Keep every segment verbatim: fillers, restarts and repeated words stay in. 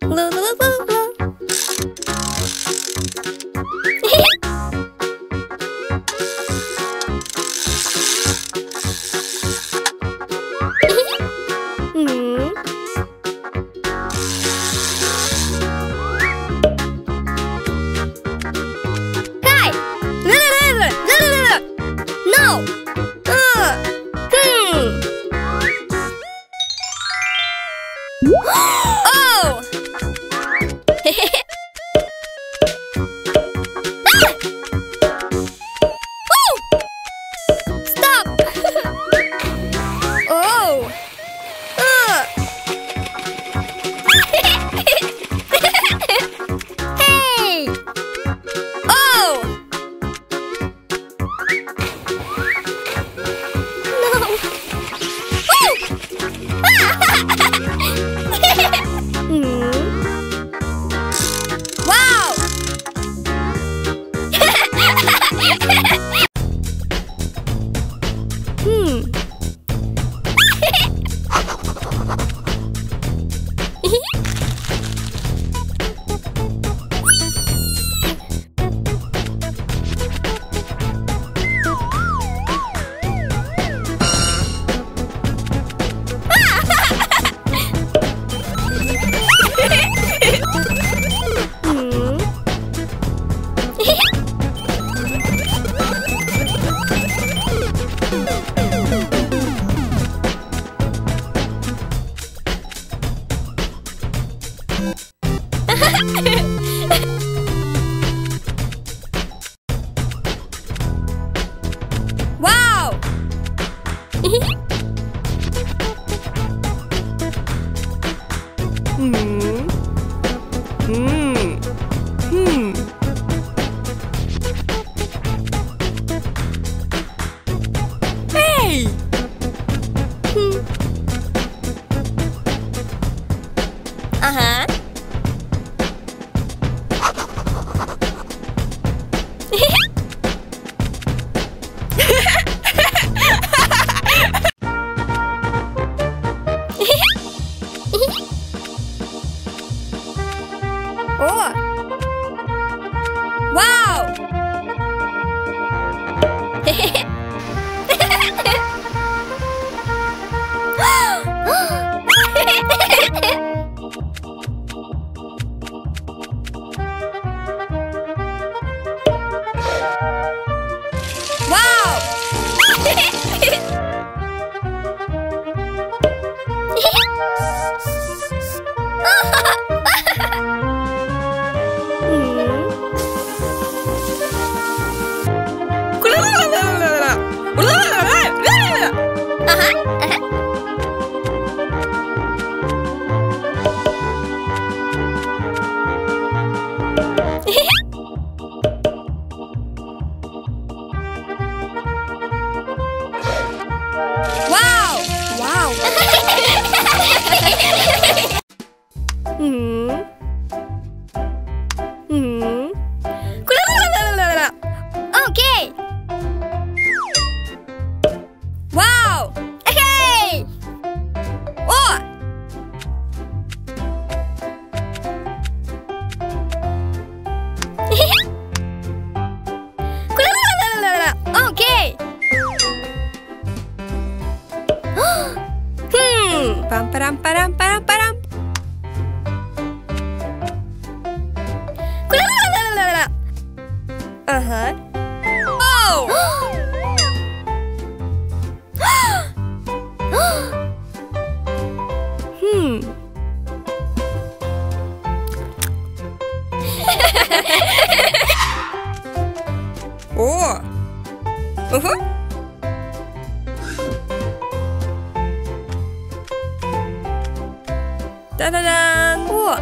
짜자잔! 우와!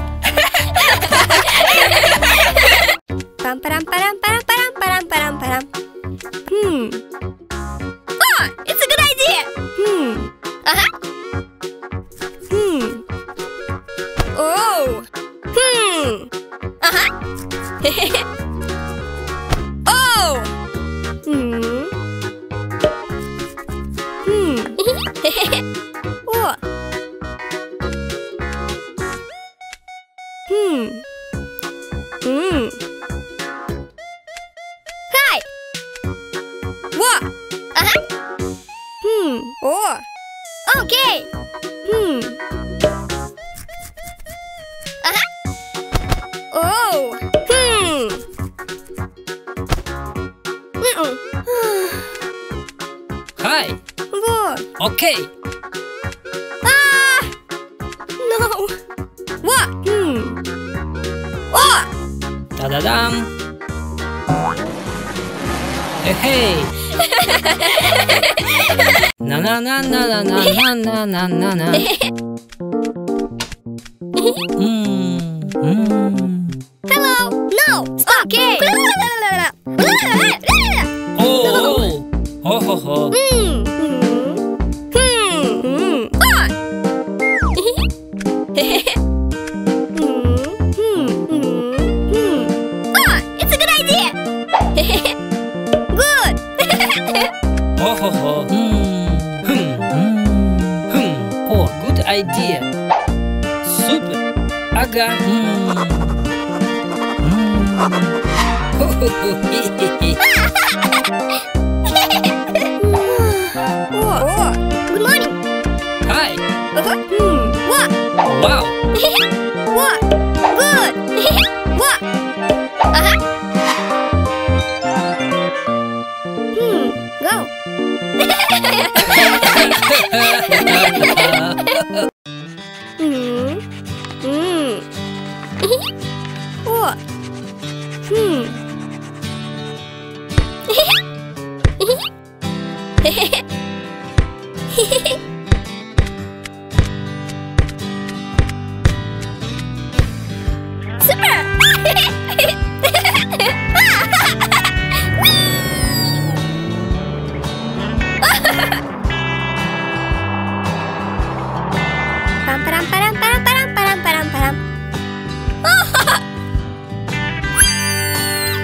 빰빠람빠람빠람빠람빠람빠람빠람. Hmm. Oh, it's a good idea. Hmm. Uh-huh. Hmm. Oh. Hmm. Uh-huh. Oh. Hmm. Hmm. 우와. Hmm. Hmm. Hi. What? Uh-huh. Hmm. Oh. Okay. Hmm. Uh-huh. Oh. Hmm. Mm-mm. Hi. What? Okay. Ah! No. What? Hmm. What? 따다담. 에헤이. 나나나나나나나나나나. 음. 음. Hello. No. Stop. Okay. 오. 호호호. Hmm. Hmm. Hmm. What? Hmm. Hmm. Hmm. Ah, it's a good idea. Good. 호호호. 음. 흠. 음. 흠. 오, good idea. Super. 아가. 음. 음. 호호호. 히히히. What? What? Good morning. Hi. Uh-huh. Hmm. What? Wow. What? Good. What? Uh-huh. Hmm. Go. Hmm. Hmm. What? Hmm. Super! Pam param param param param param param param.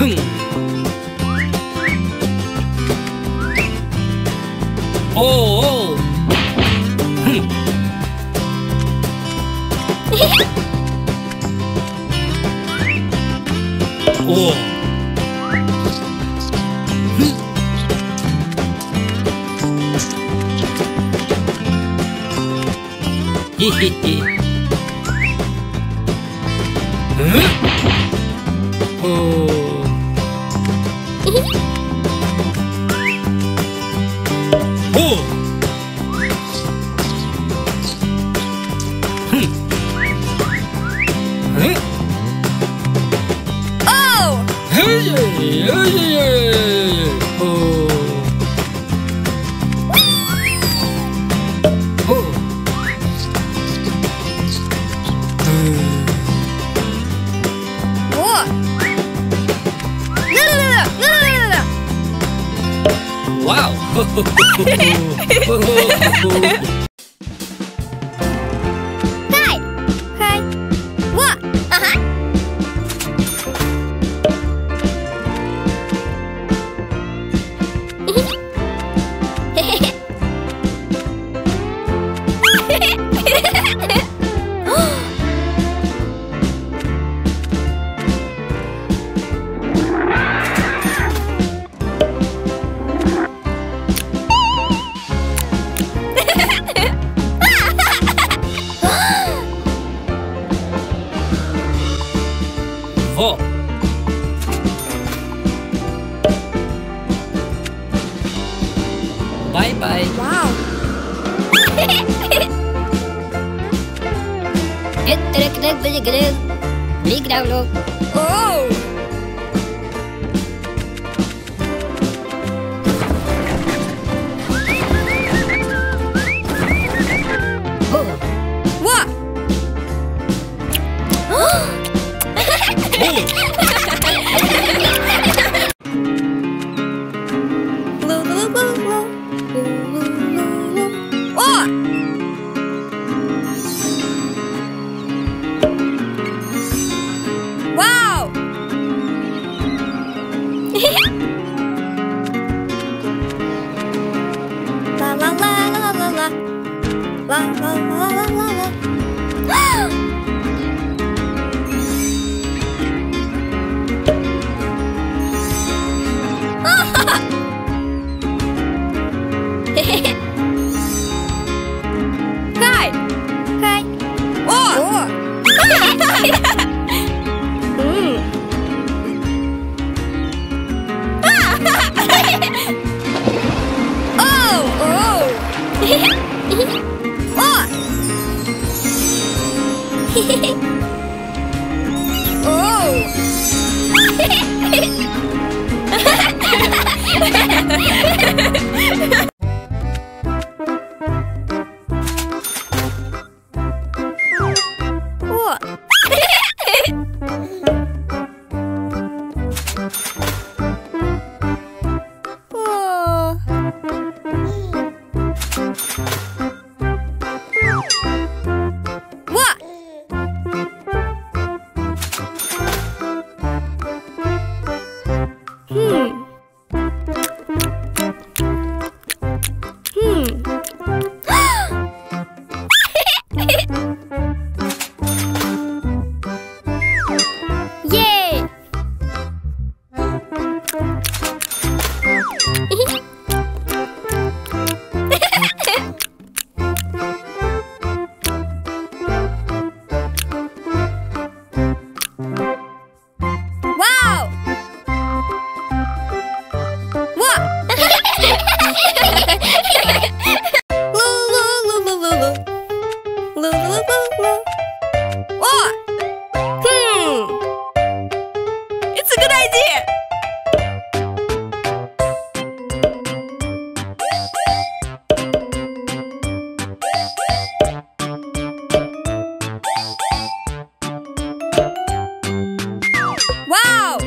Hmm. Oh, oh. Hmm. Oh. Hmm. Hehehe. Huh? Oh. Oh. Hmm. Huh? Oh! Hey, hey, hey, hey. Oh. Oh. Whoa! No, no, no, no, no, no, no. Wow. Hi! Hi! What? Uh-huh! Whoa. Bye bye. Wow! Oh! What? Loo, loo, loo, loo. Loo, loo, loo, loo. What? Wow! La la la la la la. La la la la la la. Hi! Hi! Oh! Mm. Oh! Oh! What? Oh. What? Hmm. Hmm. Yay! Wow! What? Loo, loo, loo, loo, loo, loo. Loo, loo, loo, loo. What? Hmm. It's a good idea. Wow!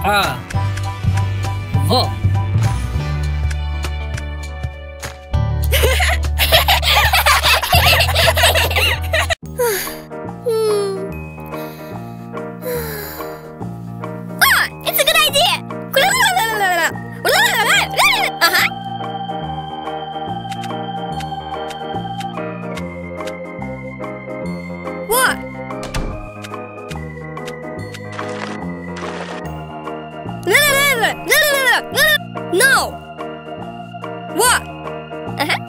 Ah. Va. Ah, it's a good idea. Uh-huh. What? No. What? Uh-huh.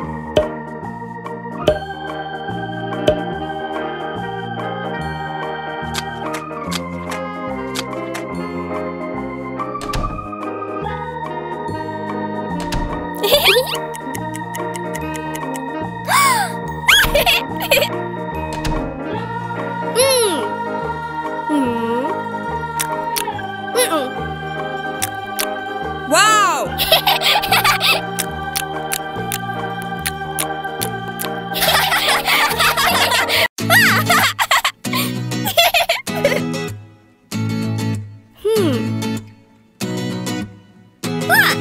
Hmm. Hmm. Mm-mm. Wow. Hmm. What?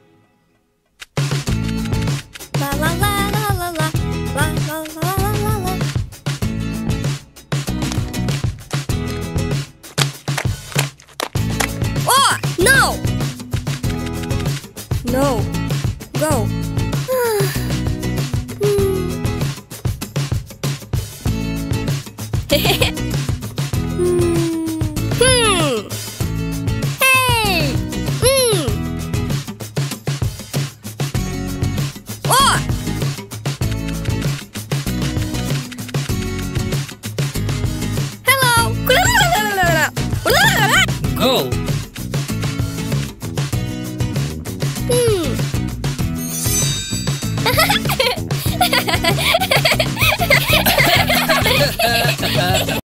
La la la la la la la la la la la. Oh no! No. Go. Hmm. Hey. Hmm. Oh. Hello. Go.